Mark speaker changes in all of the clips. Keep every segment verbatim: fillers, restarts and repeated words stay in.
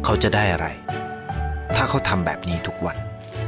Speaker 1: เขาจะได้อะไรถ้าเขาทำแบบนี้ทุกวัน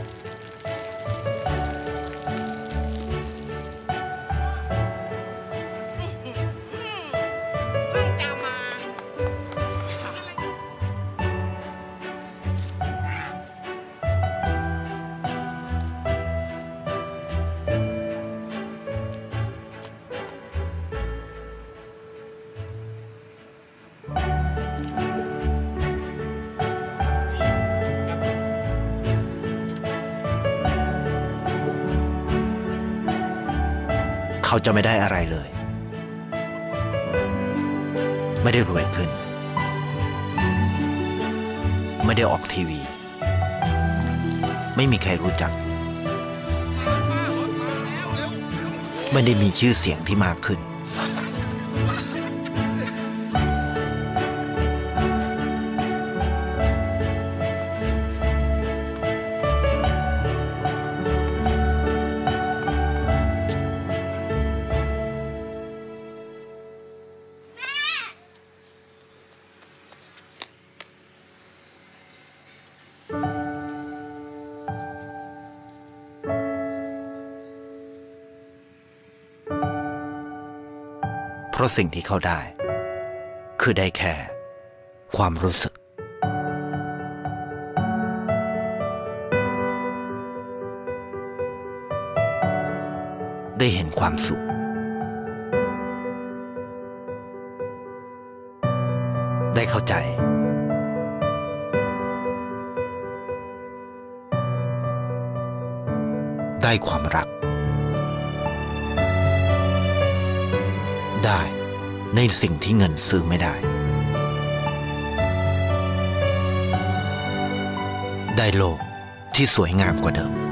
Speaker 1: เขาจะไม่ได้อะไรเลยไม่ได้รวยขึ้นไม่ได้ออกทีวีไม่มีใครรู้จักไม่ได้มีชื่อเสียงที่มากขึ้นเพราะสิ่งที่เขาได้คือได้แค่ความรู้สึกได้เห็นความสุขได้เข้าใจได้ความรักได้ในสิ่งที่เงินซื้อไม่ได้ได้โลกที่สวยงามกว่าเดิม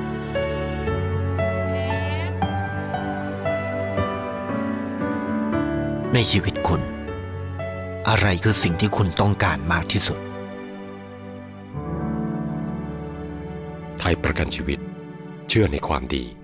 Speaker 1: ในชีวิตคุณอะไรคือสิ่งที่คุณต้องการมากที่สุด
Speaker 2: ไทยประกันชีวิตเชื่อในความดี